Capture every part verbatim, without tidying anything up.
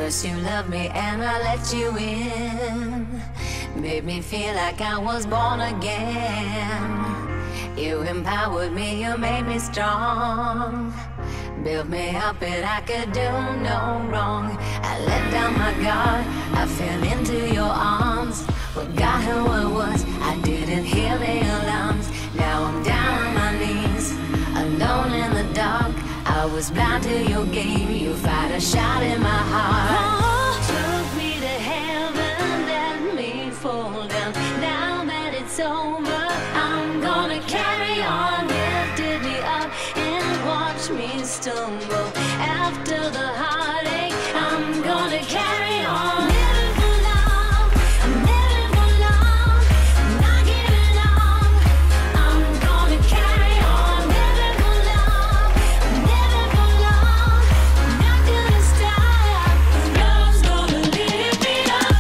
First you loved me and I let you in, made me feel like I was born again. You empowered me, you made me strong, built me up and I could do no wrong. I let down my guard, I fell into your arms, forgot who I was, I didn't hear the alarms. Now I'm down on my knees, alone in the dark. I was blind to your game, you fired a shot in my heart. Oh, took me to heaven, let me fall down. Now that it's over, I'm gonna carry on. Lifted me up and watch me stumble. After the heartache, I'm gonna carry on. Living for love, I'm living for love, I'm not giving up. I'm gonna carry on. Living for love, I'm living for love, I'm not gonna stop. Love's gonna lift me up.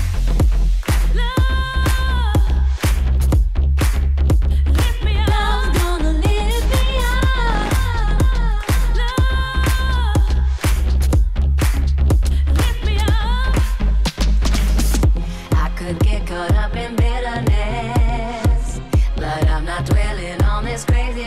Love, lift me up. Love's gonna lift me up. Love, lift me up. I could get caught up in bitterness, but I'm not dwelling on this crazy